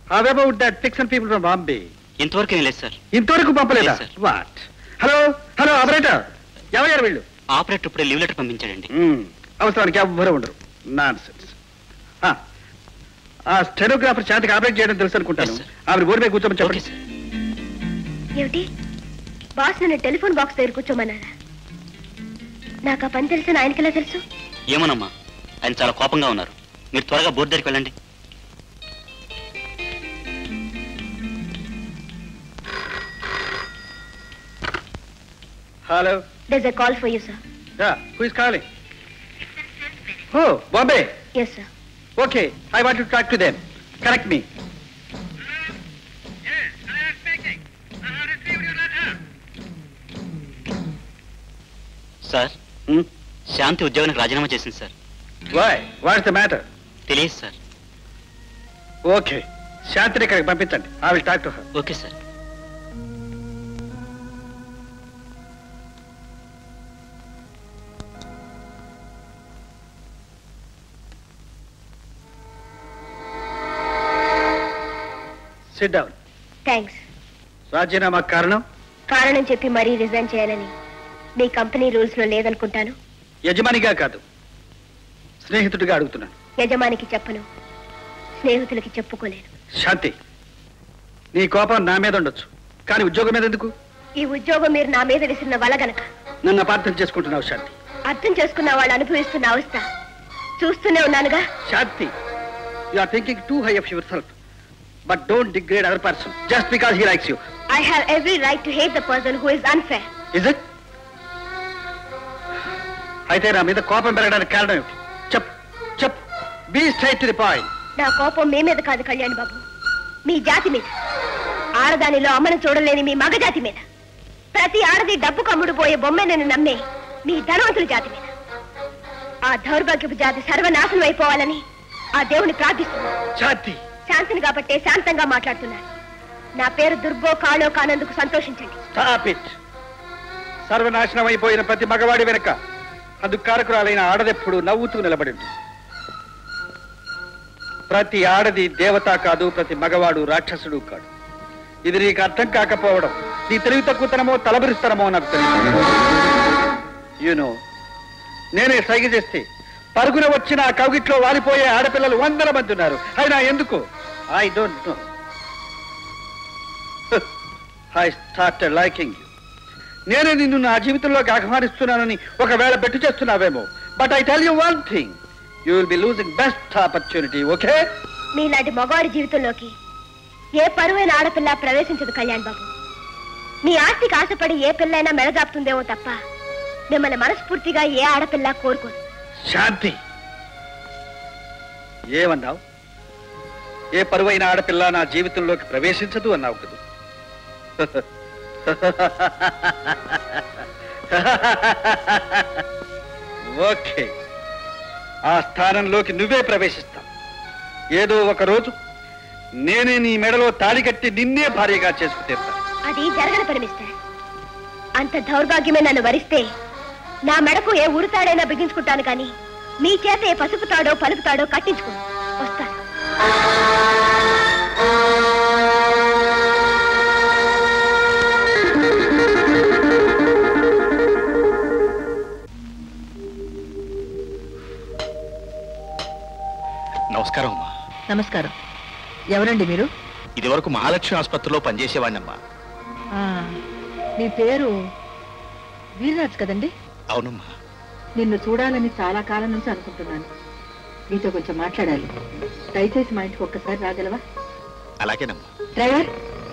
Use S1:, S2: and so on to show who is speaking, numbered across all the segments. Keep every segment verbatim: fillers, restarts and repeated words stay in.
S1: How about that Pixel people from Bombay?
S2: ఇంతవరకు ఏం లేదు సార్.
S1: ఇంతవరకు పంపలేదా? వాట్? హలో హలో ఆపరేటర్, ఎవరు వీళ్ళు?
S2: ఆపరేటర్ ఇప్పుడే లీవ్ లెటర్ పంపించాడండి.
S1: అవసరానికి ఎవ్వరూ ఉండరు. Nonsense. ఆ స్టెనోగ్రాఫర్ చేతకి ఆపరేట్ చేయడం తెలుసు అనుకుంటాను. ఆవిడ బోర్డు మీద కూర్చోమని చెప్పండి.
S3: ఏమిటి బాస్ నన్ను టెలిఫోన్ బాక్స్ దగ్గర కూర్చోమన్నారా? నాకు ఆ పని తెలుసు, ఆయనకి ఎలా తెలుసు?
S2: ఏమోనమ్మా, ఆయన చాలా కోపంగా ఉన్నారు. మీరు త్వరగా బోర్డు దగ్గరికి వెళ్ళండి.
S1: Hello.
S3: There's a call for you, sir.
S1: Yeah, who is calling? Oh, Bombay.
S3: Yes, sir.
S1: Okay, I want to talk to them. Correct me.
S4: Yes, I am speaking. I have received your letter.
S2: Sir, Shanti ఉద్యోగానికి రాజీనామా చేసింది సార్.
S1: Why? What's the matter?
S2: తెలియదు sir.
S1: Okay, శాంతిని ఇక్కడికి పంపించండి. I will talk to her.
S2: Okay sir.
S1: Sit down.
S3: Thanks.
S1: రాజీనామా కారణం?
S3: కారణం చెప్పి మరీ రిజైన్ చేయాలని మీ కంపెనీ రూల్స్ లో లేదనుకుంటాను.
S1: యజమానిగా కాదు, స్నేహితుడిగా అడుగుతున్నాను.
S3: యజమానికి చెప్పను, స్నేహితులకి చెప్పుకోలేను.
S1: శాంతి, నీ కోపం నా మీద ఉండొచ్చు, కానీ ఉద్యోగం మీద ఎందుకు?
S3: ఈ ఉద్యోగం మీరు నా మీద విసిరిన వల గనక.
S1: నన్ను అపార్థం చేసుకుంటున్నావు శాంతి.
S3: అర్థం చేసుకున్న వాళ్ళు అనుభవిస్తున్న అవస్థ చూస్తూనే ఉన్నానుగా.
S1: Shanti, you are thinking too high of yourself. But don't degrade other person just because he likes you.
S3: I have every right to hate the person who is unfair.
S1: Is it? అయితే నా మీద కోపం పెరగడానికి కారణం ఏమిటి? చెప్ చెప్ be straight to the point.
S3: నా కోపం మీ మీద కాదు కళ్యాణ్ బాబు, మీ జాతి మీద. ఆడదానిలో అమ్మను చూడలేని మీ మగ జాతి మీద. ప్రతి ఆడది డబ్బుకు అమ్ముడుపోయే బొమ్మనని నమ్మే మీ ధనవంతుల జాతి మీద. ఆ దౌర్భాగ్యపు జాతి సర్వనాశనం అయిపోవాలని ఆ దేవుని ప్రార్థిస్తున్నాను.
S1: జాతి
S3: శాంతిని కాబట్టే శాంతంగా మాట్లాడుతున్నాను. నా పేరు దుర్గో కాళో కానందుకు సంతోషించండి.
S1: Stop it. సర్వనాశనం అయిపోయిన ప్రతి మగవాడి వెనక అందుకు కారకురాలైన ఆడదెప్పుడు నవ్వుతూ నిలబడి ఉంటుంది. ప్రతి ఆడది దేవత కాదు, ప్రతి మగవాడు రాక్షసుడు కాడు. ఇది నీకు అర్థం కాకపోవడం నీ తెలివి తక్కువతనమో తలబిరుస్తనమో నాకు తెలియదు. యూనో, నేనే సైగ చేస్తే పరుగున వచ్చిన ఆ కౌగిట్లో వాలిపోయే ఆడపిల్లలు వందల మంది ఉన్నారు. అయినా ఎందుకు? I don't know. I started liking you. నేనే నిన్ను నా జీవితంలోకి ఆహ్వానిస్తున్నానని ఒకవేళ బెట్టు చేస్తున్నావేమో. But I tell you one thing, you will be losing best opportunity. Okay?
S3: మీలాంటి మగవాడి జీవితంలోకి ఏ పరువైన ఆడపిల్ల ప్రవేశించదు కళ్యాణ్ బాబు. మీ ఆస్తికి ఆశపడి ఏ పిల్లైనా మెడజాపుతుందేమో తప్ప మిమ్మల్ని మనస్ఫూర్తిగా ఏ ఆడపిల్ల కోరుకోదు.
S1: శాంతి, ఏమన్నావు? ఏ పరువైన ఆడపిల్ల నా జీవితంలోకి ప్రవేశించదు అన్నావు కదా. ఓకే, ఆ స్థానంలోకి నువ్వే ప్రవేశిస్తావు. ఏదో ఒక రోజు నేనే నీ మెడలో తాళి కట్టి నిన్నే భార్యగా చేసుకుతీర్తా.
S3: అది జరగని పని మిస్టర్. అంత దౌర్భాగ్యమే నన్ను వరిస్తే నా మెడకు ఏ ఉరుతాడైనా బిగించుకుంటాను, కానీ మీ చేత ఏ పసుపు తాడో పలుపు తాడో కట్టించుకోను. వస్తాను.
S5: నమస్కారం అమ్మా.
S6: నమస్కారం. ఎవరండి మీరు?
S5: ఇది వరకు మహాలక్ష్మి ఆసుపత్రిలో పనిచేసేవాడినమ్మా.
S6: మీ పేరు వీర్రాజ్ కదండి?
S5: అవునమ్మా.
S6: నిన్ను చూడాలని చాలా కాలం నుంచి అనుకుంటున్నాను. నీతో కొంచెం మాట్లాడాలి. దయచేసి మా ఇంటికి ఒక్కసారి రాగలవా?
S5: అలాగేనమ్మా.
S6: డ్రైవర్.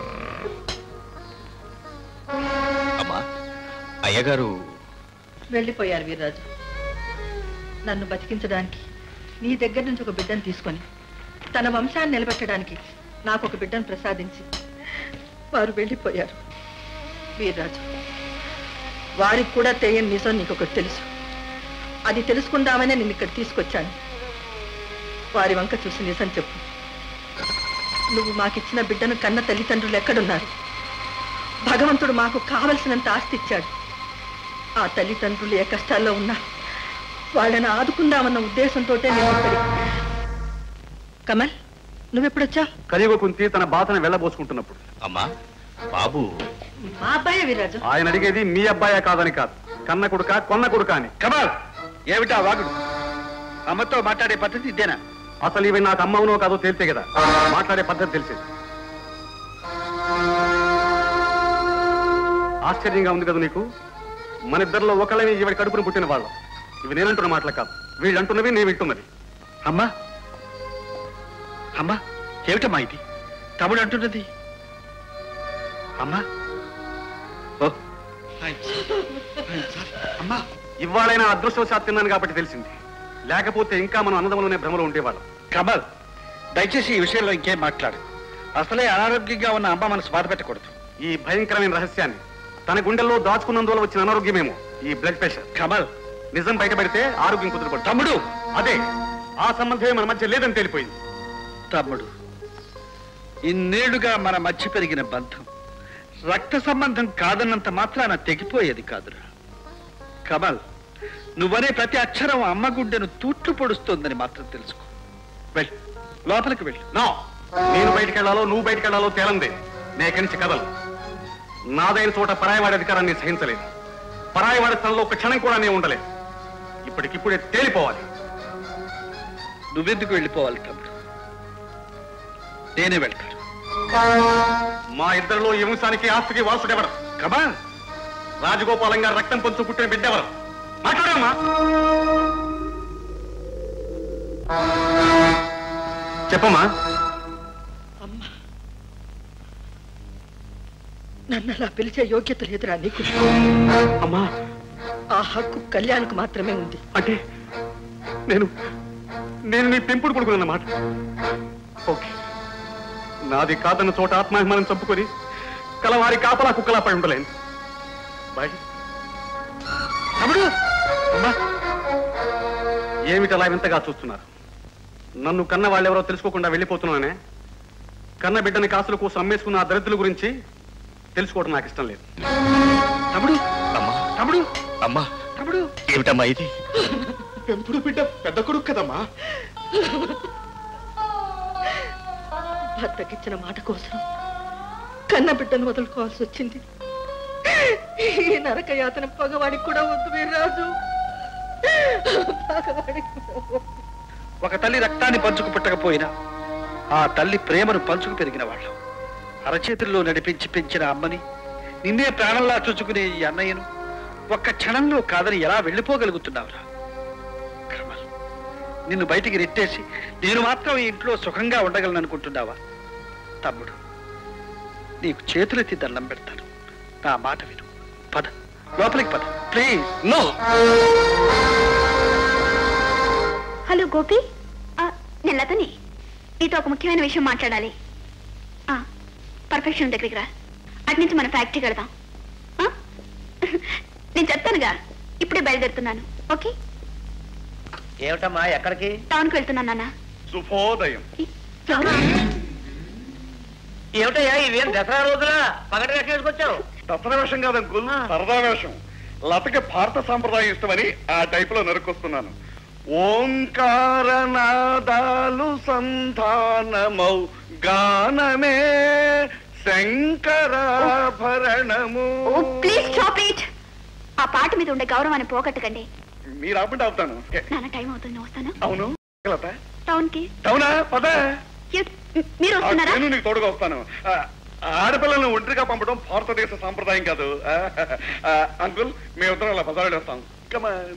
S5: అమ్మా, అయ్యగారు
S6: వెళ్ళిపోయారు వీర్రాజు. నన్ను బతికించడానికి నీ దగ్గర నుంచి ఒక బిడ్డను తీసుకొని తన వంశాన్ని నిలబెట్టడానికి నాకు ఒక బిడ్డను ప్రసాదించి వారు వెళ్ళిపోయారు. వీర్రాజు, వారికి కూడా తెలియని నిజం నీకు ఒకటి తెలుసు. అది తెలుసుకుందామనే నేను ఇక్కడ తీసుకొచ్చాను. వారి వంక చూసి నిజం చెప్పు. నువ్వు మాకిచ్చిన బిడ్డను కన్న తల్లిదండ్రులు ఎక్కడున్నారు? భగవంతుడు మాకు కావలసినంత ఆస్తి ఇచ్చాడు. ఆ తల్లిదండ్రులు ఏ కష్టాల్లో ఉన్నా వాళ్ళని ఆదుకుందామన్న ఉద్దేశంతో నేను ఇక్కడి. కమల్, నువ్వెప్పుడొచ్చా?
S1: కలియుగ కుంతి తన బాధను వెళ్ళబోసుకుంటున్నప్పుడు.
S5: అమ్మా బాబు
S6: మా అబ్బాయే వీర్రాజు.
S1: ఆయన అడిగేది మీ అబ్బాయే కాదని కాదు, కన్న కొడుక కొన్న కొడుక అని.
S7: కమాల్, ఏమిటా వాగుడు? అమ్మతో మాట్లాడే పద్ధతి ఇదేనా?
S1: అసలు ఇవి నాకు అమ్మవునో కాదో తేలితే కదా మాట్లాడే పద్ధతి తెలిసేది. ఆశ్చర్యంగా ఉంది కదా నీకు? మన ఇద్దరిలో ఒకళ్ళని ఇవి కడుపును పుట్టిన వాళ్ళం. ఇవి నేనంటున్న మాటలు కాదు, వీళ్ళు అంటున్నవి నేను వింటున్నది.
S7: అమ్మా అమ్మా, ఏమిటమ్మా ఇది? తమ్ముడు అంటున్నది అమ్మా. ఓ
S1: అమ్మా, ఇవాళైనా అదృష్టవశాత్తు తిన్నాను కాబట్టి తెలిసింది, లేకపోతే ఇంకా మనం అన్నదమ్ములోనే భ్రమలో ఉండేవాళ్ళం.
S7: కమల్, దయచేసి ఈ విషయంలో ఇంకేం మాట్లాడు. అసలే అనారోగ్యంగా ఉన్న అమ్మ మనసు బాధ పెట్టకూడదు.
S1: ఈ భయంకరమైన రహస్యాన్ని తన గుండెల్లో దాచుకున్నందువల్ల వచ్చిన అనారోగ్యమేమో ఈ బ్లడ్ ప్రెషర్.
S7: కమల్,
S1: నిజం బయటపడితే ఆరోగ్యం కుదురుపడు.
S7: తమ్ముడు,
S1: అదే ఆ సంబంధమే మన మధ్య లేదని తేలిపోయింది.
S7: తమ్ముడు, ఇన్నేళ్లుగా మన మధ్య పెరిగిన బంధం రక్త సంబంధం కాదన్నంత మాత్రాన తెగిపోయేది కాదురా. కమల్, నువ్వనే ప్రతి అక్షరం అమ్మ గుండెను తూట్లు పొడుస్తోందని మాత్రం తెలుసుకో. వెళ్ళు, లోపలికి వెళ్ళు.
S1: నో, నేను బయటకెళ్లాలో నువ్వు బయటకెళ్లాలో తేలందే. నేకరించి కదలు. నాదైన చోట పరాయవాడి అధికారాన్ని సహించలేదు. పరాయవాడి స్థలంలో ఒక క్షణం కూడా నేను ఉండలేదు. ఇప్పటికిప్పుడే తేలిపోవాలి.
S7: నువ్వెందుకు వెళ్ళిపోవాలి తమ్ముడు? నేనే వెళ్తాను.
S1: మా ఇద్దరిలో ఈ వంశానికి ఆస్తికి వారసుడెవరు?
S7: కమల్,
S1: రాజగోపాలం గారు రక్తం పంచు పుట్టిన బిడ్డెవరు? మాట్లాడమ్మా. చెప్పమ్మా.
S6: అమ్మా, నన్ను అలా పిలిచే యోగ్యత లేదురా నీకు.
S1: అమ్మా,
S6: ఆ హక్కు కళ్యాణ్కు మాత్రమే ఉంది.
S1: అంటే నేను నేను నీ పెంపుడు కొడుకునన్నమాట. ఓకే, నాది కాదన్న చోట ఆత్మాభిమానం చంపుకొని కలవారి కాపలా కుక్కలా పడి ఉండలేను. బాయ్. తమ్ముడు, అమ్మా, ఏమిటి అలా వింతగా చూస్తున్నారు? నన్ను కన్న వాళ్ళెవరో తెలుసుకోకుండా వెళ్ళిపోతున్నానే. కన్న బిడ్డని కాసుల కోసం అమ్మేసుకున్న ఆ దరిద్రుల గురించి తెలుసుకోవడం నాకు ఇష్టం లేదు.
S7: తమ్ముడు,
S5: అమ్మా
S7: తమ్ముడు,
S5: అమ్మా
S7: తమ్ముడు,
S5: ఏమిటమ్మా ఇది?
S1: పెంపుడు బిడ్డ పెద్ద కొడుకు కదమ్మా.
S6: భర్తకిచ్చిన మాట కోసం కన్న బిడ్డను వదులుకోవాల్సి వచ్చింది. ఈ నరక యాతన పగవాడికి కూడా వద్దు వీర్రాజు. పగవాడికి కూడా వద్దు.
S7: ఒక తల్లి రక్తాన్ని పంచుకు పుట్టకపోయినా ఆ తల్లి ప్రేమను పంచుకు పెరిగిన వాళ్ళు. అరచేతుల్లో నడిపించి పెంచిన అమ్మని, నిన్నే ప్రాణంలా చూచుకునే ఈ అన్నయ్యను ఒక్క క్షణంలో కాదని ఎలా వెళ్ళిపోగలుగుతున్నావురా? కమల్, నిన్ను బయటికి రెట్టేసి నేను మాత్రం ఈ ఇంట్లో సుఖంగా ఉండగలను అనుకుంటున్నావా? తమ్ముడు, నీకు చేతులెత్తి దండం పెడతాను, నా మాట విను. పద, లోపలికి పద ప్లీజ్.
S5: నో.
S3: హలో గోపి, నేను లతని. నీతో ఒక ముఖ్యమైన విషయం మాట్లాడాలి. పర్ఫెక్షన్ దగ్గరికి రా. అటు నుంచి మన ఫ్యాక్టరీకి వెళదాం. ఆ? నేను చెప్తానుగా, ఇప్పుడే బయలుదేరుతున్నాను. ఓకే?
S2: ఏమిటమ్మా, ఎక్కడికి?
S3: టౌన్కి వెళ్తున్నాను నాన్న.
S1: శుభోదయం.
S2: ఏమిటయ్యా ఇవేం దసరా రోజున పగటి వేషం వేసుకొచ్చావు?
S1: దసరా వేషం కాదంకుల్, సరదా వేషం. లతకి భారత సాంప్రదాయం ఇష్టమని ఆ టైప్ లో నరుకొస్తున్నాను. ఓంకారనాదాలు సంధానమౌ గానమే శంకరాభరణము.
S3: Please stop it. ఆ పాట మీద ఉండే గౌరవాన్ని పోగొట్టకండి.
S1: మీరు ఆపండి, అవుతాను.
S3: నాన్న, టైం అవుతుంది, వస్తాను.
S1: అవును లత,
S3: టౌన్ కి.
S1: అవునా? పద.
S3: మీరు వస్తున్నారా?
S1: నేను నీకు తోడుగా వస్తాను. ఆడపిల్లలను ఒంటరిగా పంపడం భారతదేశ సాంప్రదాయం కాదు. అంకుల్, మేమిద్దరం అలా బజారు వస్తాం. కమాన్.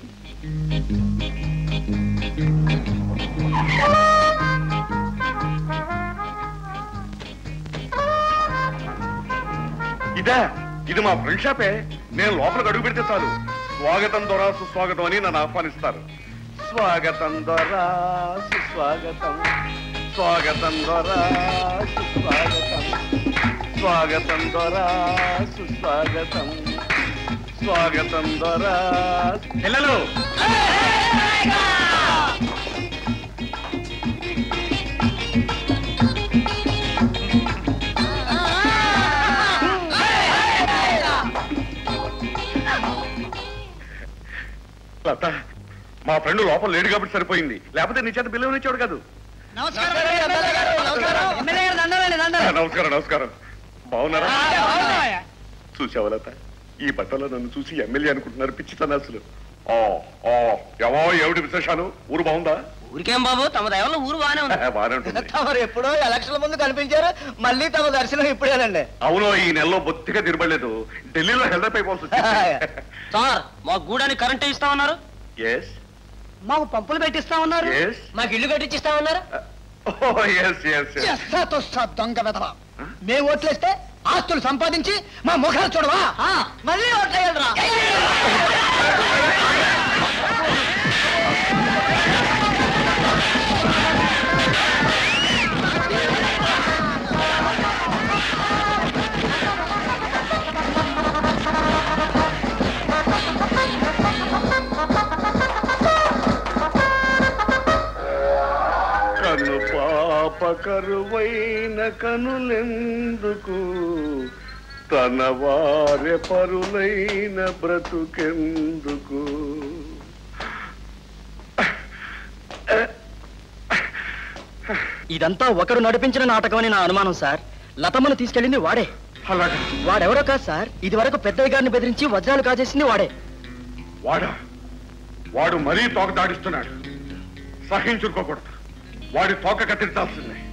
S1: ఇదా, ఇది మా ఫ్రెండ్ షాపే. నేను లోపలికి అడుగు పెడితే చాలు స్వాగతం దొరా సుస్వాగతం అని నన్ను ఆహ్వానిస్తారు. స్వాగతం దొరా సుస్వాగతం, స్వాగతం దొరా సుస్వాగతం, స్వాగతం దొరా సుస్వాగతం, స్వాగతం దొరా. పిల్లలు, లత, మా ఫ్రెండ్ లోపల లేడు కాబట్టి సరిపోయింది, లేకపోతే నీ చేత బిల్లు ఇచ్చాడు కాదు.
S2: నమస్కారం.
S8: నమస్కారం నమస్కారం బాగున్నారా? చూసావా లత, ఈ బట్టలో నన్ను చూసి ఎమ్మెల్యే అనుకుంటున్నారు పిచ్చి తనాసులు. ఎవో ఏమిటి విశేషాలు? ఊరు బాగుందా?
S9: ఊరికేం బాబు, తమ దైవంలో ఊరు బాగానే ఉంది.
S8: బాగానే ఉంటుంది.
S9: తమరు ఎప్పుడో ఎలక్షన్ల ముందు కనిపించారు, మళ్ళీ తమ దర్శనం ఇప్పుడేనండి.
S8: అవును, ఈ నెలలో బొత్తిగా తిరగలేదు. ఢిల్లీలో హెల్ప్ అయిపోవచ్చు.
S9: సార్, మా గూడానికి కరెంట్ ఇస్తా ఉన్నారు.
S8: ఎస్.
S9: మాకు పంపులు పెట్టిస్తా ఉన్నారు. మాకు ఇల్లు కట్టించిస్తా ఉన్నారు.
S10: దొంగ వెధవ, మేము ఓట్లేస్తే ఆస్తులు సంపాదించి మా ముఖాలు చూడవా?
S9: మళ్ళీ ఓట్లేయాలరా?
S8: కను పాప కరువైన కనులెందుకు, తన వారె పరులైన బ్రతుకెందుకు.
S9: ఇదంతా ఒకరు నడిపించిన నాటకమని నా అనుమానం సార్. లతమ్మను తీసుకెళ్ళింది వాడే.
S8: అలాగా?
S9: వాడెవరో కాదు సార్, ఇది వరకు పెద్దయ్య గారిని బెదిరించి వజ్రాలు కాజేసింది వాడే.
S8: వాడా? వాడు మరీ తోక దాడిస్తున్నాడు. సహించుకోకూడదు. వాడి తోక కత్తిరించాల్సిందే.